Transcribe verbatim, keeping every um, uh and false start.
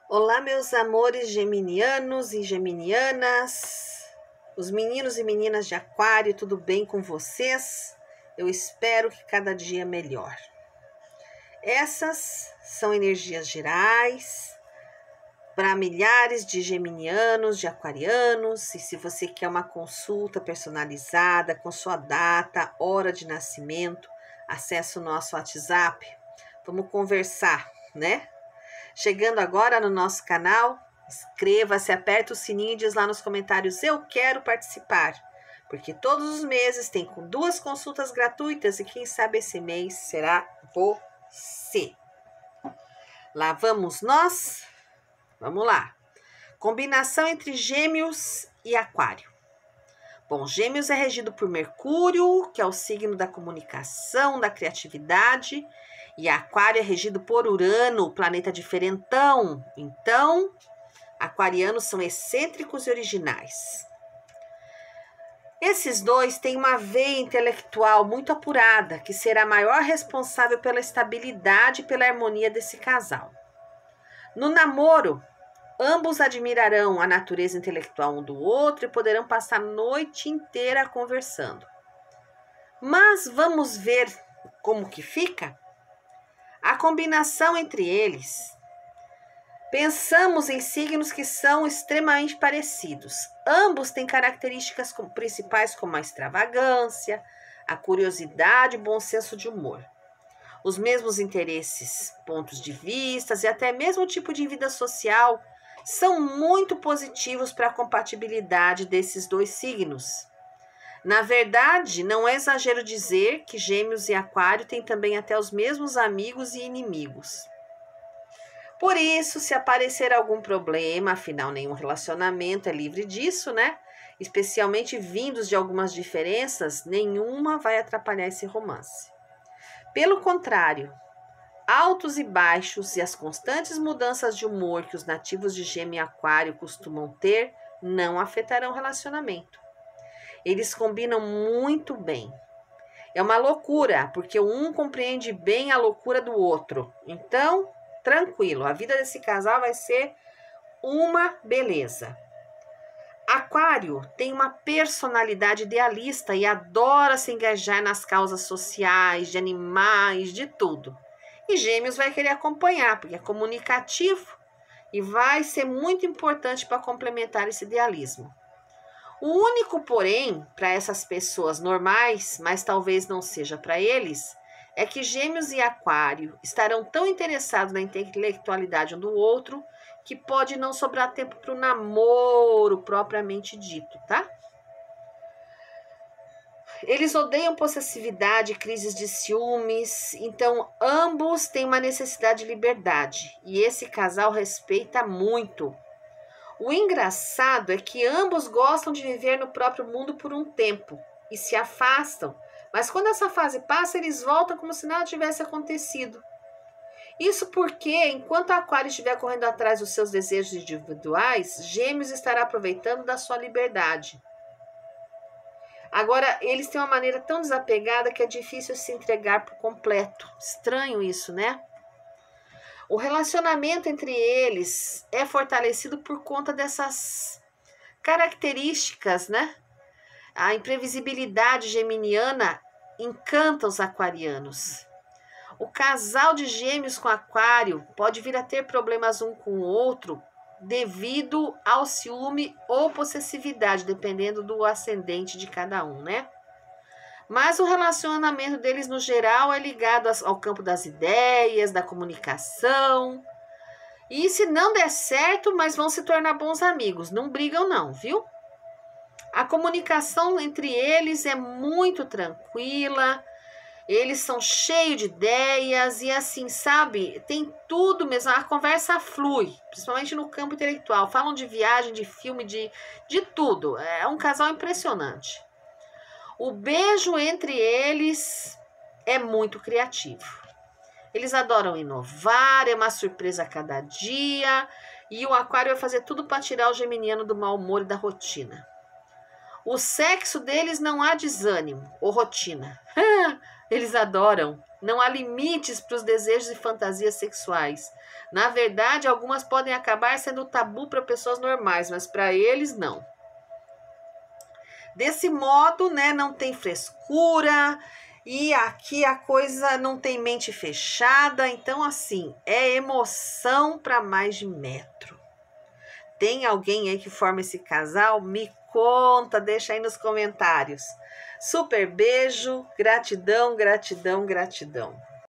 Olá, meus amores geminianos e geminianas, os meninos e meninas de Aquário, tudo bem com vocês? Eu espero que cada dia melhor. Essas são energias gerais para milhares de geminianos, de aquarianos, e se você quer uma consulta personalizada com sua data, hora de nascimento, acesse o nosso WhatsApp. Vamos conversar, né? Chegando agora no nosso canal, inscreva-se, aperta o sininho e diz lá nos comentários: eu quero participar, porque todos os meses tem duas consultas gratuitas e quem sabe esse mês será você. Lá vamos nós? Vamos lá. Combinação entre Gêmeos e Aquário. Bom, Gêmeos é regido por Mercúrio, que é o signo da comunicação, da criatividade, e Aquário é regido por Urano, o planeta diferentão. Então, aquarianos são excêntricos e originais. Esses dois têm uma veia intelectual muito apurada, que será a maior responsável pela estabilidade e pela harmonia desse casal. No namoro, ambos admirarão a natureza intelectual um do outro e poderão passar a noite inteira conversando. Mas vamos ver como que fica? A combinação entre eles. Pensamos em signos que são extremamente parecidos. Ambos têm características principais como a extravagância, a curiosidade e o bom senso de humor. Os mesmos interesses, pontos de vista e até mesmo o tipo de vida social são muito positivos para a compatibilidade desses dois signos. Na verdade, não é exagero dizer que Gêmeos e Aquário têm também até os mesmos amigos e inimigos. Por isso, se aparecer algum problema, afinal nenhum relacionamento é livre disso, né? Especialmente vindos de algumas diferenças, nenhuma vai atrapalhar esse romance. Pelo contrário, altos e baixos e as constantes mudanças de humor que os nativos de Gêmeo e Aquário costumam ter não afetarão o relacionamento. Eles combinam muito bem. É uma loucura, porque um compreende bem a loucura do outro. Então, tranquilo, a vida desse casal vai ser uma beleza. Aquário tem uma personalidade idealista e adora se engajar nas causas sociais, de animais, de tudo. E Gêmeos vai querer acompanhar, porque é comunicativo e vai ser muito importante para complementar esse idealismo. O único, porém, para essas pessoas normais, mas talvez não seja para eles, é que Gêmeos e Aquário estarão tão interessados na intelectualidade um do outro que pode não sobrar tempo para o namoro propriamente dito, tá? Eles odeiam possessividade, crises de ciúmes, então ambos têm uma necessidade de liberdade e esse casal respeita muito. O engraçado é que ambos gostam de viver no próprio mundo por um tempo e se afastam, mas quando essa fase passa, eles voltam como se nada tivesse acontecido. Isso porque, enquanto Aquário estiver correndo atrás dos seus desejos individuais, Gêmeos estará aproveitando da sua liberdade. Agora, eles têm uma maneira tão desapegada que é difícil se entregar por completo. Estranho isso, né? O relacionamento entre eles é fortalecido por conta dessas características, né? A imprevisibilidade geminiana encanta os aquarianos. O casal de Gêmeos com Aquário pode vir a ter problemas um com o outro devido ao ciúme ou possessividade, dependendo do ascendente de cada um, né? Mas o relacionamento deles, no geral, é ligado ao campo das ideias, da comunicação. E se não der certo, mas vão se tornar bons amigos. Não brigam não, viu? A comunicação entre eles é muito tranquila. Eles são cheios de ideias e assim, sabe? Tem tudo mesmo. A conversa flui, principalmente no campo intelectual. Falam de viagem, de filme, de, de tudo. É um casal impressionante. O beijo entre eles é muito criativo. Eles adoram inovar, é uma surpresa a cada dia. E o Aquário vai fazer tudo para tirar o geminiano do mau humor e da rotina. O sexo deles não há desânimo ou rotina. Eles adoram. Não há limites para os desejos e fantasias sexuais. Na verdade, algumas podem acabar sendo tabu para pessoas normais, mas para eles não. Desse modo, né, não tem frescura e aqui a coisa não tem mente fechada. Então, assim, é emoção para mais de metro. Tem alguém aí que forma esse casal? Me conta, deixa aí nos comentários. Super beijo, gratidão, gratidão, gratidão.